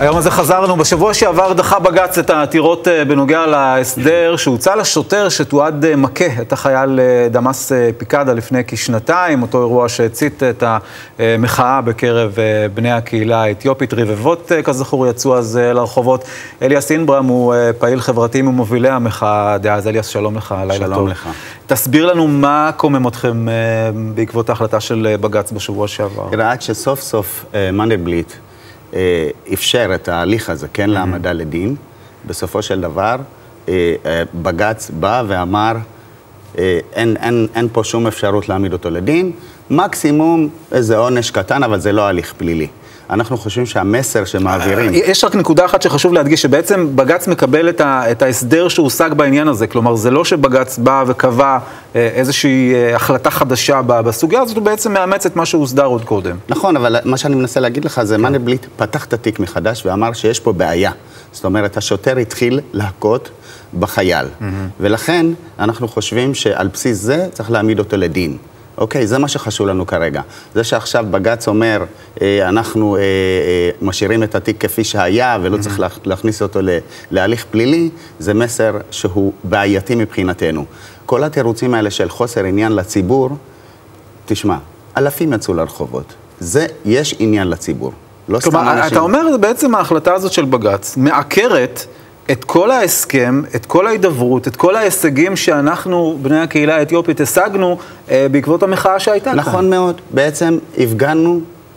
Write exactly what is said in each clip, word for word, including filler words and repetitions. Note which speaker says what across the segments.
Speaker 1: היום הזה חזרנו. בשבוע שעבר דחה בג"ץ את העתירות בנוגע להסדר שהוצא לשוטר שתועד מכה את החייל דמאס פיקדה לפני כשנתיים, אותו אירוע שהצית את המחאה בקרב בני הקהילה האתיופית. רבבות כזכור יצאו אז לרחובות. אליאס אינברהם הוא פעיל חברתי ממובילי המחאה דאז. אליאס, שלום לך, לילה טוב.
Speaker 2: שלום לך.
Speaker 1: תסביר לנו מה קומם אתכם בעקבות ההחלטה של בג"ץ בשבוע שעבר.
Speaker 2: תראה, עד שסוף סוף מנדלבליט אפשר את ההליך הזה, כן, להעמדה לדין, בסופו של דבר בג"ץ בא ואמר, אין, אין, אין פה שום אפשרות להעמיד אותו לדין, מקסימום איזה עונש קטן, אבל זה לא הליך פלילי. אנחנו חושבים שהמסר שמעבירים...
Speaker 1: יש רק נקודה אחת שחשוב להדגיש, שבעצם בג"ץ מקבל את, ה, את ההסדר שהושג בעניין הזה. כלומר, זה לא שבג"ץ בא וקבע איזושהי החלטה חדשה בסוגיה הזאת, הוא בעצם מאמץ את מה שהוסדר עוד קודם.
Speaker 2: נכון, אבל מה שאני מנסה להגיד לך זה, מנדלבליט פתח את התיק מחדש ואמר שיש פה בעיה. זאת אומרת, השוטר התחיל להכות בחייל. ולכן אנחנו חושבים שעל בסיס זה צריך להעמיד אותו לדין. אוקיי, זה מה שחשוב לנו כרגע. זה שעכשיו בג"ץ אומר, אנחנו משאירים את התיק כפי שהיה, ולא צריך להכניס אותו להליך פלילי, זה מסר שהוא בעייתי מבחינתנו. כל התירוצים האלה של חוסר עניין לציבור, תשמע, אלפים יצאו לרחובות. זה, יש עניין לציבור. לא סתם אנשים.
Speaker 1: כלומר, אתה אומר, בעצם ההחלטה הזאת של בג"ץ מעקרת את כל ההסכם, את כל ההידברות, את כל ההישגים שאנחנו, בני הקהילה האתיופית, השגנו אה, בעקבות המחאה שהייתה.
Speaker 2: נכון
Speaker 1: כאן.
Speaker 2: מאוד. בעצם הפגנו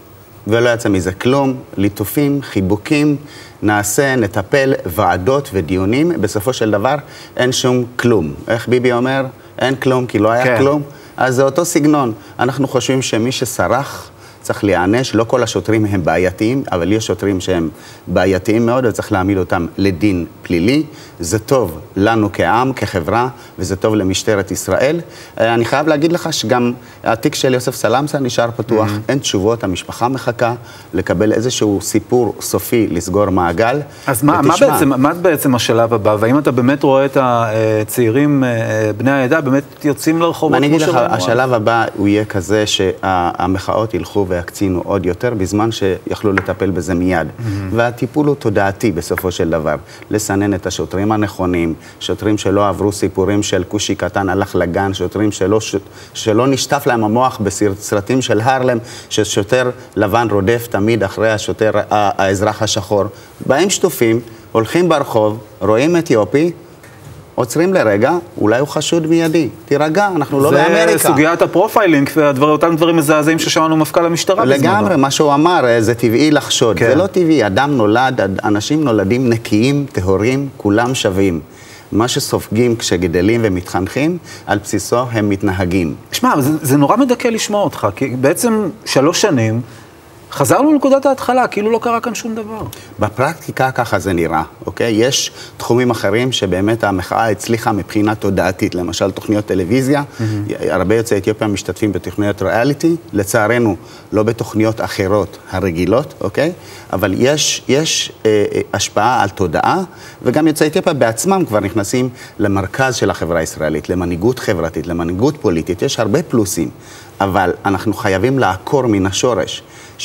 Speaker 2: ולא יצא מזה כלום, ליטופים, חיבוקים, נעשה, נטפל, ועדות ודיונים. בסופו של דבר אין שום כלום. איך ביבי אומר? אין כלום כי לא היה כן. כלום. אז זה אותו סגנון. אנחנו חושבים שמי שסרח צריך להיענש, לא כל השוטרים הם בעייתיים, אבל יש שוטרים שהם בעייתיים מאוד, וצריך להעמיד אותם לדין פלילי. זה טוב לנו כעם, כחברה, וזה טוב למשטרת ישראל. אני חייב להגיד לך שגם התיק של יוסף סלמסה נשאר פתוח, mm-hmm. אין תשובות, המשפחה מחכה לקבל איזשהו סיפור סופי, לסגור מעגל.
Speaker 1: אז מה, מה, בעצם, מה בעצם השלב הבא? והאם אתה באמת רואה את הצעירים, בני העדה, באמת יוצאים לרחובות?
Speaker 2: אני אגיד לך, השלב הבא הוא יהיה כזה שהמחאות ילכו והקצינו עוד יותר, בזמן שיכלו לטפל בזה מיד. Mm-hmm. והטיפול הוא תודעתי בסופו של דבר. לסנן את השוטרים הנכונים, שוטרים שלא עברו סיפורים של קושי קטן הלך לגן, שוטרים שלא, ש... שלא נשטף להם המוח בסרטים של הרלם, ששוטר לבן רודף תמיד אחרי השוטר, האזרח השחור. באים שטופים, הולכים ברחוב, רואים אתיופי, עוצרים לרגע, אולי הוא חשוד מיידי. תירגע, אנחנו לא באמריקה.
Speaker 1: זה סוגיית הפרופיילינג, ואותם דברים מזעזעים ששמענו מפכ"ל המשטרה בזמנו.
Speaker 2: לגמרי, מה שהוא אמר, זה טבעי לחשוד. זה לא טבעי, אדם נולד, אנשים נולדים נקיים, טהורים, כולם שווים. מה שסופגים כשגדלים ומתחנכים, על בסיסו הם מתנהגים.
Speaker 1: שמע, זה, זה נורא מדכא לשמוע אותך, כי בעצם שלוש שנים, חזרנו לנקודת ההתחלה, כאילו לא קרה כאן שום דבר.
Speaker 2: בפרקטיקה ככה זה נראה, אוקיי? יש תחומים אחרים שבאמת המחאה הצליחה מבחינה תודעתית, למשל תוכניות טלוויזיה, mm-hmm. הרבה יוצאי אתיופיה משתתפים בתוכניות ריאליטי, לצערנו לא בתוכניות אחרות הרגילות, אוקיי? אבל יש, יש אה, השפעה על תודעה, וגם יוצאי אתיופיה בעצמם כבר נכנסים למרכז של החברה הישראלית, למנהיגות חברתית, למנהיגות פוליטית, יש הרבה פלוסים, אבל אנחנו חייבים לעקור מן השורש.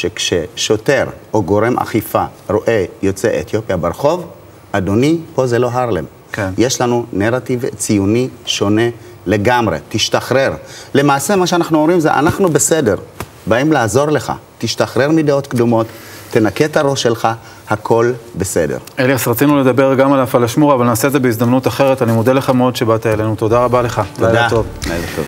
Speaker 2: שכששוטר או גורם אכיפה רואה יוצא אתיופיה ברחוב, אדוני, פה זה לא הרלם. כן. יש לנו נרטיב ציוני שונה לגמרי, תשתחרר. למעשה מה שאנחנו אומרים זה, אנחנו בסדר, באים לעזור לך, תשתחרר מדעות קדומות, תנקה את הראש שלך, הכל בסדר.
Speaker 1: אליאס, רצינו לדבר גם על הפלשמורה, אבל נעשה את זה בהזדמנות אחרת. אני מודה לך מאוד שבאת אלינו. תודה רבה לך.
Speaker 2: תודה. לילה טוב. לילה טוב.